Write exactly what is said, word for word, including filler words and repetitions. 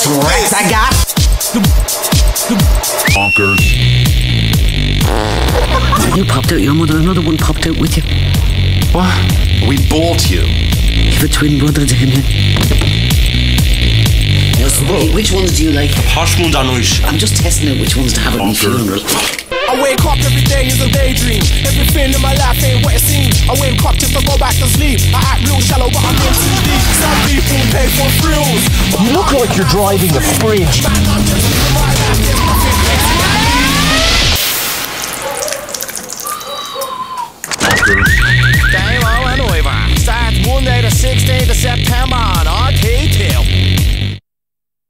threats I got. Bonkers. You popped out your mother, another one popped out with you. What? We bought you. You've a twin brother, Damien. Hey, which ones do you like? Posh ones are nice. I'm just testing out which ones to have at my funeral. I wake up every day is a daydream. Everything in my life ain't what it seems. I wake up just to go back to sleep. I act real shallow, but I'm in too deep. Some people pay for thrills. You look like you're driving a fridge. Man, I'm just living my life, there's nothing